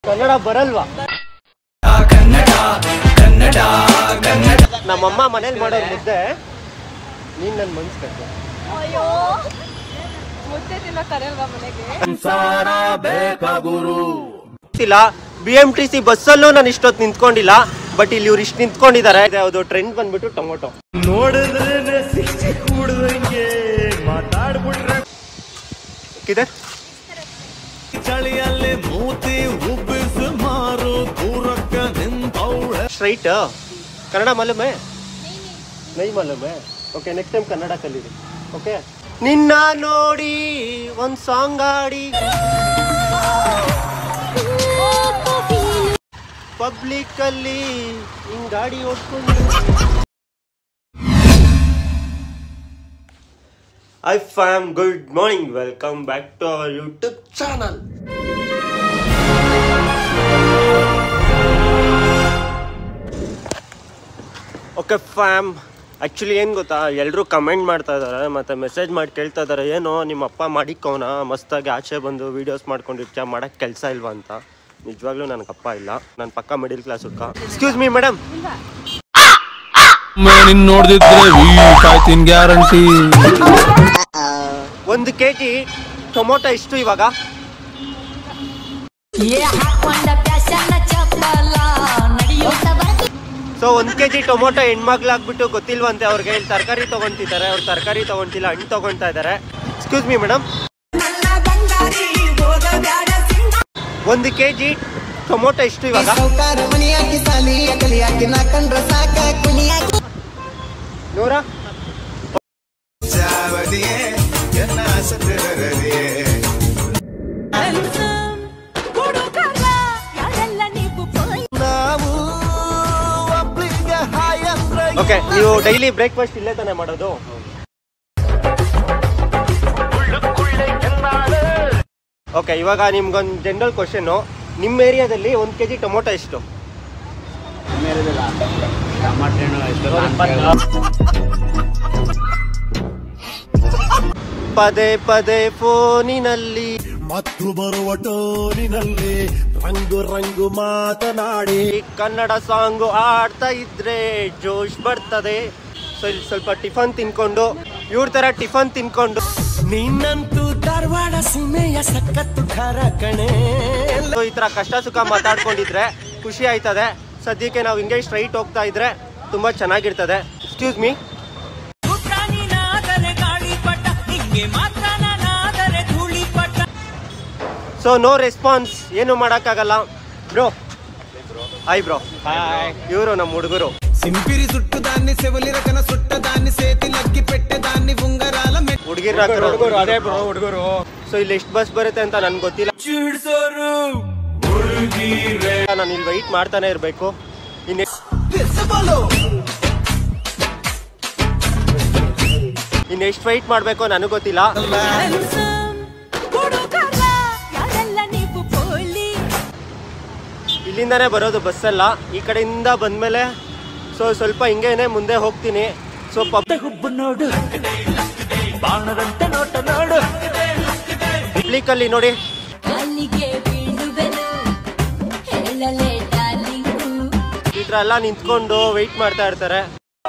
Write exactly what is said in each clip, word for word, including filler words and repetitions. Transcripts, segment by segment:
ಕನ್ನಡ ಬರಲ್ವಾ? ನಮ್ಮಮ್ಮ ಮನೇಲಿ ಮಾಡೋದು ಮುದ್ದೆ, ನೀನ್ ನನ್ ಮನ್ಸ್ ಕಟ್ಟೆ. ಅಯ್ಯೋ ಮುದ್ದೆ ತಿನ್ನೋ ಕರೆಯಲ್ವಾ ಮನೆಗೆ? ಬಿ ಎಂ ಟಿ ಸಿ ಬಸ್ಸಲ್ಲೂ ನಾನು ಇಷ್ಟೊತ್ತು ನಿಂತ್ಕೊಂಡಿಲ್ಲ, ಬಟ್ ಇಲ್ಲಿ ಇವ್ರು ಇಷ್ಟು ನಿಂತ್ಕೊಂಡಿದ್ದಾರೆ. ಯಾವ್ದು ಟ್ರೆಂಡ್ ಬಂದ್ಬಿಟ್ಟು ಟೊಮೊಟೊ. ನೋಡಿದ್ರೆ ಮಾತಾಡ್ಬಿಟ್ರೆ ಚಳಿಯಲ್ಲಿ ಮೂತಿ ಉಬ್ಬಿಸು ಮಾರು ದೂರಕ್ಕ ನಿಂತವಳೆ. ಸ್ಟ್ರೈಟ್ ಕನ್ನಡ ಮಾಲೂಮೆ? ನೈ ಮಾಲೂಮೆ? ಓಕೆ, ನೆಕ್ಸ್ಟ್ ಟೈಮ್ ಕನ್ನಡ ಕಲೀರಿ. ಓಕೆ, ನಿನ್ನ ನೋಡಿ ಒಂದ್ ಸಾಂಗ್ ಆಡಿ ಪಬ್ಲಿಕ್ ಅಲ್ಲಿ ಹಿಂಗ್ ಗಾಡಿ ಓಡ್ಕೊಂಡು. Hi fam, good morning, welcome back to our YouTube channel. Okay fam, actually ಏನು ಗೊತ್ತಾ, ಎಲ್ಲರೂ ಕಮೆಂಟ್ ಮಾಡ್ತಾ ಇದ್ದಾರೆ ಮತ್ತು ಮೆಸೇಜ್ ಮಾಡಿ ಕೇಳ್ತಾ ಇದ್ದಾರೆ, ಏನೋ ನಿಮ್ಮ ಅಪ್ಪ ಮಾಡಿಕೋನ ಮಸ್ತಾಗಿ ಆಚೆ ಬಂದು ವೀಡಿಯೋಸ್ ಮಾಡ್ಕೊಂಡಿರ್ತೀಯ, ಮಾಡೋಕ್ಕೆ ಕೆಲಸ ಇಲ್ವಾ ಅಂತ. ನಿಜವಾಗ್ಲೂ ನನಗೆ ಅಪ್ಪ ಇಲ್ಲ, ನಾನು ಪಕ್ಕ ಮಿಡಿಲ್ ಕ್ಲಾಸ್ ಹುಡ್ಕ. ಎಕ್ಸ್ಕ್ಯೂಸ್ ಮೀ ಮೇಡಮ್, ನೋಡ್ದಿದ್ರೆ ಗ್ಯಾರಂಟಿ. ಒಂದು ಕೆ ಜಿ ಟೊಮೊಟೊ ಎಷ್ಟು ಇವಾಗ? ಸೊ ಒಂದು ಕೆ ಜಿ ಟೊಮೊಟೊ ಹೆಣ್ಮಗ್ಲಾಗ್ಬಿಟ್ಟು ಗೊತ್ತಿಲ್ವಂತೆ ಅವ್ರಿಗೆ. ಇಲ್ಲಿ ತರಕಾರಿ ತೊಗೊತಿದ್ದಾರೆ, ಅವ್ರು ತರಕಾರಿ ತೊಗೊತಿಲ್ಲ, ಹಣ್ಣು ತೊಗೊತಾ ಇದ್ದಾರೆ. ಎಕ್ಸ್ಕ್ಯೂಸ್ ಮೀ ಮೇಡಮ್, ಒಂದು ಕೆ ಜಿ ಟೊಮೊಟೊ ಎಷ್ಟು ಇವಾಗ? ನೂರ ಓಕೆ, ನೀವು ಡೈಲಿ ಬ್ರೇಕ್ಫಾಸ್ಟ್ ಇಲ್ಲೇ ತಾನೇ ಮಾಡೋದು? ಓಕೆ, ಇವಾಗ ನಿಮ್ಗೊಂದು ಜನರಲ್ ಕ್ವಶನ್ನು, ನಿಮ್ಮ ಏರಿಯಾದಲ್ಲಿ ಒಂದು ಕೆ ಜಿ ಟೊಮೊಟೊ ಎಷ್ಟು? ಪದೇ ಪದೇ ಫೋನಿನಲ್ಲಿ ಮತ್ತು ಬರುವ ಟೋನಿನಲ್ಲಿ ರಂಗು ರಂಗು ಮಾತನಾಡಿ ಕನ್ನಡ ಸಾಂಗು ಆಡ್ತಾ ಇದ್ರೆ ಜೋಶ್ ಬರ್ತದೆ. ಸೊ ಇಲ್ಲಿ ಸ್ವಲ್ಪ ಟಿಫನ್ ತಿನ್ಕೊಂಡು, ಇವ್ರ ತರ ಟಿಫನ್ ತಿನ್ಕೊಂಡು, ನೀನಂತೂ ಧಾರವಾಡ ಸೀಮೆಯ ಸಖತ್ತು ಖಾರ ಕಣೆ, ಈ ತರ ಕಷ್ಟ ಸುಖ ಮಾತಾಡ್ಕೊಂಡಿದ್ರೆ ಖುಷಿ ಆಯ್ತದೆ. ಸದ್ಯಕ್ಕೆ ನಾವು ಹಿಂಗೆ ಸ್ಟ್ರೈಟ್ ಹೋಗ್ತಾ ಇದ್ರೆ ತುಂಬಾ ಚೆನ್ನಾಗಿರ್ತದೆ. Excuse me, so no response, ಏನು ಮಾಡಕ್ಕಾಗಲ್ಲ ಬ್ರೋ. Hi bro. ಇವರು ನಮ್ಮ ಹುಡುಗರು. సింపిరి సుట్టు దాన్ని సెవలి రకన సుట్ట దాన్ని సేతి లగ్గి పెట్టೆ దాన్ని ఉంగరాల ಹುಡುಗಿರ ಹುಡುಗರು. ಅದೇ ಬ್ರೋ ಹುಡುಗರು. ಸೊ ಇಲ್ಲಿ ಎಷ್ಟು ಬಸ್ ಬರುತ್ತೆ ಅಂತ ನನ್ಗೆ ಗೊತ್ತಿಲ್ಲ, ನಾನು ಇಲ್ಲಿ ವೆಯ್ಟ್ ಮಾಡ್ತಾನೆ ಇರ್ಬೇಕು. ಇನ್ನು ಇನ್ನು ಎಷ್ಟು ವೆಯ್ಟ್ ಮಾಡ್ಬೇಕು ನನಗೆ ಗೊತ್ತಿಲ್ಲ. ಇಲ್ಲಿಂದಾನೇ ಬರೋದು ಬಸ್ಸಲ್ಲ, ಈ ಕಡೆಯಿಂದ ಬಂದ್ಮೇಲೆ ಸೊ ಸ್ವಲ್ಪ ಹಿಂಗೇನೆ ಮುಂದೆ ಹೋಗ್ತೀನಿ. ಸೊ ಪಬ್ಲಿಕಲ್ಲಿ ನೋಡಿ ಈ ತರ ಎಲ್ಲ ನಿಂತ್ಕೊಂಡು ವೆಯ್ಟ್ ಮಾಡ್ತಾ ಇರ್ತಾರೆ.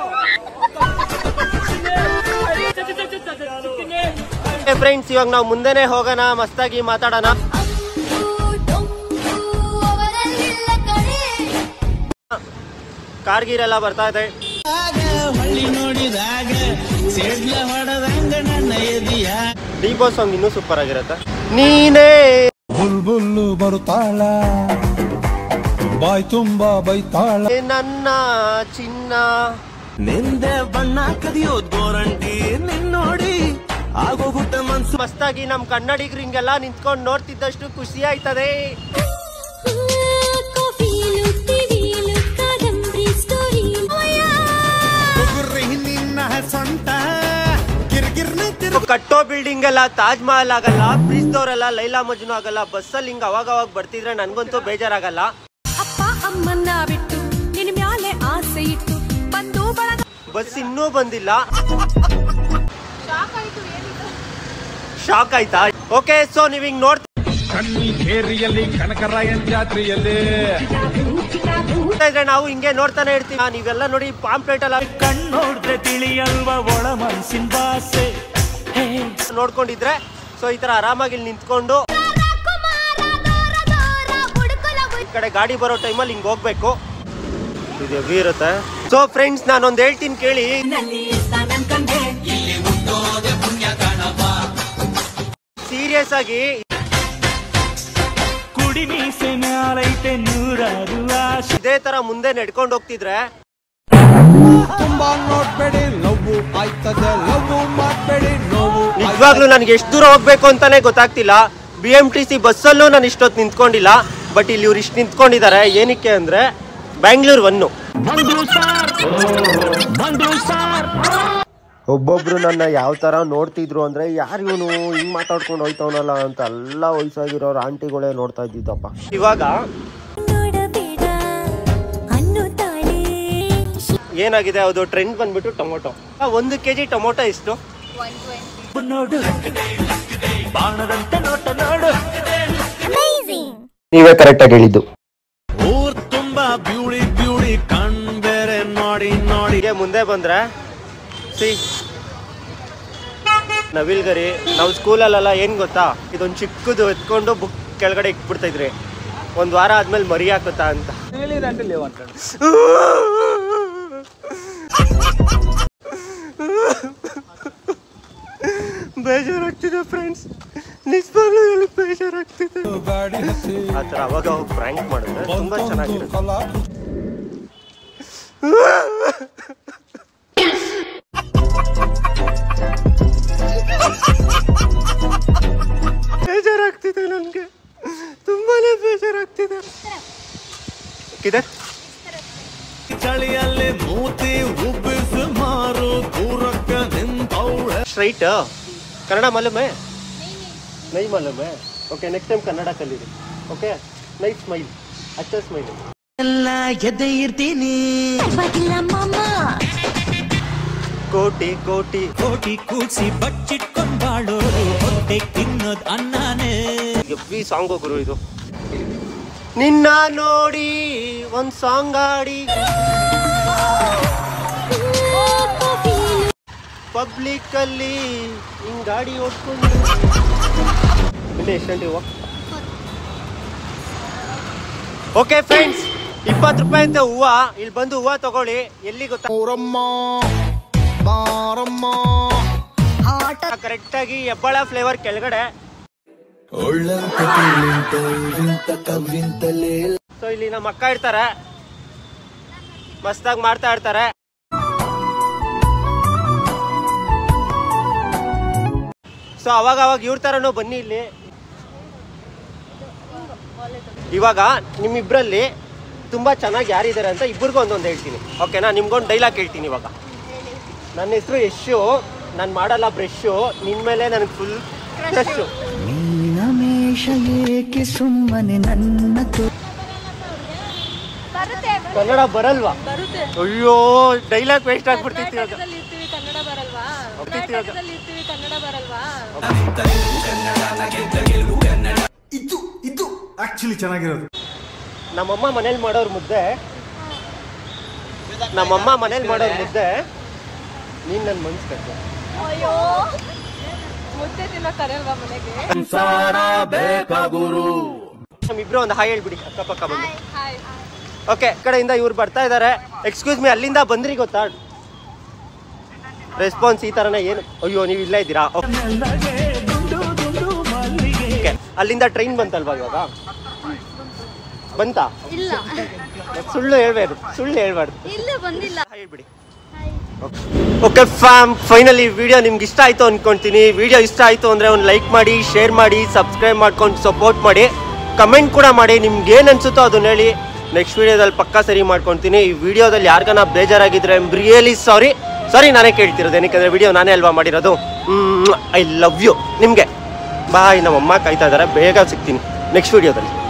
ಫ್ರೆಂಡ್ಸ್, ಇವಾಗ ನಾವು ಮುಂದೆನೆ ಹೋಗೋಣ, ಮಸ್ತಾಗಿ ಮಾತಾಡೋಣ. ಕಾರ್ಗಿರೆಲ್ಲ ಬರ್ತಾ ಇದೆ. ಡಿಬೋ ಸಾಂಗ್ ಇನ್ನೂ ಸೂಪರ್ ಆಗಿರುತ್ತೆ. ನೀನೇ ಬುಲ್ಬುಲ್ಲು ಬರುತ್ತಾಳ, ಬಾಯ್ ತುಂಬಾ ಬೈತಾಳ, ನನ್ನ ಚಿನ್ನ ನಿಂದೆ ಬಣ್ಣ ಕದಿಯೋದ್ ಗೋರಂಟಿ ನಿನ್ನೋಡಿ ಆಗೋಗುತ್ತೆ ಮನ್ಸು. ಮಸ್ತಾಗಿ ನಮ್ ಕನ್ನಡಿಗರಿಂಗೆಲ್ಲ ನಿಂತ್ಕೊಂಡು ನೋಡ್ತಿದ್ದಷ್ಟು ಖುಷಿ ಆಯ್ತದೆ. ಕಟ್ಟೋ ಬಿಲ್ಡಿಂಗ್ ಎಲ್ಲ ತಾಜ್ ಮಹಲ್ ಆಗಲ್ಲ, ಬ್ರಿಜ್ದವರೆಲ್ಲ ಲೈಲಾ ಮಜ್ನು ಆಗಲ್ಲ. ಬಸ್ಸಲ್ಲಿ ಹಿಂಗ ಅವಾಗ ಅವಾಗ ಬರ್ತಿದ್ರೆ ನನ್ಗಂತೂ ಬೇಜಾರಾಗಲ್ಲ. ಅಪ್ಪ ಅಮ್ಮನ್ನ ಬಿಟ್ಟು ನಿನ್ನ ಮ್ಯಾಲೆ ಆಸೆ ಇಟ್ಟು ಬಂದು ಬಳಗ ಬಸ್ ಇನ್ನೂ ಬಂದಿಲ್ಲ. ಶಾಕ್ ಆಯ್ತಾ? ಓಕೆ, ಸೊ ನೀವ್ ಹಿಂಗ್ ನೋಡ್ತಾ ಕಣ್ಕೇರಿಯಲ್ಲಿ ಕನಕರಾಯನ್ ಜಾತ್ರೆಯಲ್ಲಿ ನಾವು ಹಿಂಗೆ ನೋಡ್ತಾನೆ ಇರ್ತೀವಿ. ನೀವೆಲ್ಲ ನೋಡಿ ಪಾಂಪ್ಲೆಟ್ ಅಲ್ಲ ಕಣ್ಣೋಡ್ರೆ ತಿಳಿಯಲ್ವ ಒಳ ಮನಸ್ಸಿನ ಭಾಷೆ ನೋಡ್ಕೊಂಡಿದ್ರೆ ಸೊ ಈ ತರ ಆರಾಮಾಗಿ ಇಲ್ಲಿ ನಿಂತ್ಕೊಂಡು ಈ ಕಡೆ ಗಾಡಿ ಬರೋ ಟೈಮಲ್ಲಿ ಹಿಂಗ್ ಹೋಗ್ಬೇಕು. ಇದು ಹೆವಿ ಇರುತ್ತೆ. ಸೊ ಫ್ರೆಂಡ್ಸ್ ನಾನೊಂದ್ ಹೇಳ್ತೀನಿ ಕೇಳಿ. ಸೀರಿಯಸ್ ಆಗಿ ಕುಡಿ ಮೀಸೆ ಮ್ಯಾಲೈತೆ ನೂರಾರು ಆಶೆ ಇದೇ ತರ ಮುಂದೆ ನಡ್ಕೊಂಡು ಹೋಗ್ತಿದ್ರೆ ತುಂಬಾ ನೋಡ್ಬೇಡಿ ನೋವು ಆಯ್ತದೆ, ನೋವು ಮಾಡ್ಬೇಡಿ ನೋವು. ನಿಜವಾಗ್ಲೂ ನನ್ಗೆ ಎಷ್ಟು ದೂರ ಹೋಗ್ಬೇಕು ಅಂತಾನೆ ಗೊತ್ತಾಗ್ತಿಲ್ಲ. ಬಿ ಎಂ ಟಿ ಸಿ ಬಸ್ಸಲ್ಲೂ ನಾನು ಇಷ್ಟೊತ್ತು ನಿಂತ್ಕೊಂಡಿಲ್ಲ. ಬಟ್ ಇಲ್ಲಿ ಇವ್ರು ಇಷ್ಟು ನಿಂತ್ಕೊಂಡಿದ್ದಾರೆ ಏನಕ್ಕೆ ಅಂದ್ರೆ ಬ್ಯಾಂಗ್ಳೂರ್ ಒನ್ನು. ಒಬ್ಬೊಬ್ರು ನನ್ನ ಯಾವ ತರ ನೋಡ್ತಿದ್ರು ಅಂದ್ರೆ ಯಾರು ಇವನು ಹಿಂಗ್ ಮಾತಾಡ್ಕೊಂಡು ಹೋಯ್ತವನಲ್ಲ ಅಂತ ಎಲ್ಲ ವಯಸ್ಸಾಗಿರೋರು ಆಂಟಿಗಳೇ ನೋಡ್ತಾ ಇದ್ದಿದ್ದಪ್ಪ. ಇವಾಗ ಏನಾಗಿದೆ ಅದು ಟ್ರೆಂಡ್ ಬಂದ್ಬಿಟ್ಟು ಟೊಮೊಟೊ. ಒಂದು ಕೆಜಿ ಟೊಮೊಟೊ ಎಷ್ಟು ನೋಡು ಬಾಣದಂತೆ ನೋಟ ನೋಡು. ನೀವೇ ಕರೆಕ್ಟ್ ಆಗಿ ಹೇಳಿದ್ದು. ಊರ್ ತುಂಬಾ ಬ್ಯೂಟಿ ಬ್ಯೂಟಿ ಕಣ್ ಬೇರೆ ನೋಡಿ ನೋಡಿ. ಮುಂದೆ ಬಂದ್ರೆ ಸಿ ನವಿಲ್ಗರಿ. ನಾವು ಸ್ಕೂಲಲ್ಲೆಲ್ಲ ಏನ್ ಗೊತ್ತಾ, ಇದೊಂದು ಚಿಕ್ಕದು ಎತ್ಕೊಂಡು ಬುಕ್ ಕೆಳಗಡೆ ಇಟ್ಬಿಡ್ತಾ ಇದ್ರಿ. ಒಂದ್ ವಾರ ಆದ್ಮೇಲೆ ಮರಿ ಹಾಕುತ್ತಾ ಅಂತ. ಬೇಜಾರಾಗ್ತಿದೆ ಫ್ರೆಂಡ್ಸ್, ನಿಜವಾಗ್ಲೂ ಬೇಜಾರಾಗ್ತಿದೆ. ಆತರ ಅವಾಗ ಅವಾಗ ಪ್ರ್ಯಾಂಕ್ ಮಾಡಿದ್ರೆ ತುಂಬಾ ಚೆನ್ನಾಗಿರುತ್ತೆ. ಬೇಜಾರಾಗ್ತಿದೆ ನನ್ಗೆ, ತುಂಬಾನೇ ಬೇಜಾರಾಗ್ತಿದೆ. ಚಳಿಯಲ್ಲಿ ಮೂತಿ ಉಬ್ಬಿಸು ಮಾರು ದೂರಕ್ಕೆ ನಿಂತವಳೆ. ಸ್ಟ್ರೈಟ್ ಕನ್ನಡ ಮಾಲೂಮೆ ನೈ ಮಾಲೂಮೆ. ಓಕೆ ನೆಕ್ಸ್ಟ್ ಟೈಮ್ ಕನ್ನಡ ಕಲೀರಿ. ಓಕೆ ನೈಸ್ ಸ್ಮೈಲ್, ಅಚ್ಚ ಸ್ಮೈಲ್. ಎಲ್ಲ ಎದೆ ಇರ್ತೀನಿ ಕೋಟಿ ಕೋಟಿ ಕೋಟಿ ಕೂಸಿ ಬಚ್ಚಿಟ್ಕೊಂಡ್ ಬಾಳೋರು ಹೊಟ್ಟೆ ತಿನ್ನೋದ್ ಅನ್ನನೇ. ಎವ್ವಿ ಸಾಂಗ್ ಗುರು ಇದು. ನಿನ್ನ ನೋಡಿ ಒಂದ್ ಸಾಂಗ್ ಆಡಿ ಪಬ್ಲಿಕ್ ಅಲ್ಲಿ ಹಿಂಗ್ ಗಾಡಿ ಓಡ್ಕೊಂಡು ಎಷ್ಟು ಓಕೆ ಫ್ರೆಂಡ್ಸ್, ಇಪ್ಪತ್ತು ರೂಪಾಯಿ ಅಂತ ಹೂವ. ಇಲ್ಲಿ ಬಂದು ಹೂವ ತಗೊಳ್ಳಿ. ಎಲ್ಲಿ ಗೊತ್ತಾ, ಕರೆಕ್ಟ್ ಆಗಿ ಹೆಬ್ಬಾಳ ಫ್ಲೇವರ್ ಕೆಳಗಡೆ. ಸೊ ಇಲ್ಲಿ ನಮ್ಮ ಅಕ್ಕ ಇರ್ತಾರೆ, ಮಸ್ತಾಗಿ ಮಾಡ್ತಾ ಇರ್ತಾರೆ. ಸೊ ಅವಾಗ ಅವಾಗ ಇವ್ರ ತರನು ಬನ್ನಿ ಇಲ್ಲಿ. ಇವಾಗ ನಿಮ್ಮಿಬ್ರಲ್ಲಿ ತುಂಬಾ ಚೆನ್ನಾಗಿ ಯಾರಿದ್ದಾರೆ ಅಂತ ಇಬ್ಬರಿಗೂ ಒಂದೊಂದು ಹೇಳ್ತೀನಿ. ಓಕೆನಾ? ನಿಮ್ಗೊಂದು ಡೈಲಾಗ್ ಹೇಳ್ತೀನಿ. ಇವಾಗ ನನ್ನ ಹೆಸರು ಯಶು, ನಾನು ಮಾಡಲ್ಲ ಬ್ರಷು, ನಿನ್ ಮೇಲೆ ನನಗೆ ಫುಲ್ ಕ್ರಶು. ಕನ್ನಡ ಬರಲ್ವಾ? ಅಯ್ಯೋ ಡೈಲಾಗ್ ವೇಸ್ಟ್ ಆಗ್ಬಿಡ್ತಿತ್ತು. ಕನ್ನಡ ಬರಲ್ವಾ? ಕನ್ನಡ ಬರಲ್ವಾ? ಇದು ಇದು ಆಕ್ಚುಲಿ ಚೆನ್ನಾಗಿರೋದು. ನಮ್ಮಮ್ಮ ಮನೇಲಿ ಮಾಡೋರ್ ಮುದ್ದೆ, ನಮ್ಮಮ್ಮ ಮನೇಲಿ ಮಾಡೋರ್ ಮುದ್ದೆ ನೀನ್ ನನ್ ಮನ್ಸ್ ಕಟ್ಟು. ಅಯ್ಯೋ ಮುದ್ದೆ ತಿನ್ನ ಕರೆಯಲ್ವಾ ಮನೆಗೆ? ನಮ್ಮಿಬ್ರು ಒಂದು ಹಾಯ್ ಹೇಳ್ಬಿಡಿ ಅಕ್ಕಪಕ್ಕ ಬಂದು. ಓಕೆ, ಕಡೆಯಿಂದ ಇವ್ರು ಬರ್ತಾ ಇದಾರೆ. ಎಕ್ಸ್ಕ್ಯೂಸ್ ಮೀ, ಅಲ್ಲಿಂದ ಬಂದ್ರಿ ಗೊತ್ತಾ? ರೆಸ್ಪಾನ್ಸ್ ಈ ತರನೇ ಏನು? ಅಯ್ಯೋ ನೀವು ಇಲ್ಲೇ ಇದ್ದೀರಾ? ಓಕೆ, ಅಲ್ಲಿಂದ ಟ್ರೈನ್ ಬಂತಲ್ವಾ ಇವಾಗ? ಬಂತಾ? ಇಲ್ಲ, ಸುಳ್ಳು ಹೇಳ್ಬಾರ್ದು, ಸುಳ್ಳು ಹೇಳ್ಬಾರ್ದು. ಇಲ್ಲ ಬಂದಿಲ್ಲ. ಹೇಳ್ಬಿಡಿ. ಓಕೆ ಫ್ಯಾಮ್, ಫೈನಲಿ ವಿಡಿಯೋ ನಿಮ್ಗೆ ಇಷ್ಟ ಆಯ್ತು ಅನ್ಕೊಂತೀನಿ. ವಿಡಿಯೋ ಇಷ್ಟ ಆಯ್ತು ಅಂದ್ರೆ ಒಂದು ಲೈಕ್ ಮಾಡಿ, ಶೇರ್ ಮಾಡಿ, ಸಬ್ಸ್ಕ್ರೈಬ್ ಮಾಡ್ಕೊಂಡು ಸಪೋರ್ಟ್ ಮಾಡಿ, ಕಮೆಂಟ್ ಕೂಡ ಮಾಡಿ. ನಿಮ್ಗೆ ಏನು ಅನ್ಸುತ್ತೋ ಅದನ್ನ ಹೇಳಿ. ನೆಕ್ಸ್ಟ್ ವಿಡಿಯೋದಲ್ಲಿ ಪಕ್ಕಾ ಸರಿ ಮಾಡ್ಕೊತೀನಿ. ಈ ವಿಡಿಯೋದಲ್ಲಿ ಯಾರಿಗಾನ ಬೇಜಾರಾಗಿದ್ರೆ ರಿಯಲಿ ಸಾರಿ. ಸಾರಿ ನಾನೇ ಕೇಳ್ತಿರೋದು, ಏನಕ್ಕೆ ವಿಡಿಯೋ ನಾನೇ ಅಲ್ವಾ ಮಾಡಿರೋದು. I love you. ನಿಮಗೆ ಬಾಯ್. ನಮ್ಮಮ್ಮ ಕಾಯ್ತಾ ಇದ್ದಾರೆ, ಬೇಗ ಸಿಗ್ತೀನಿ ನೆಕ್ಸ್ಟ್ ವಿಡಿಯೋದಲ್ಲಿ.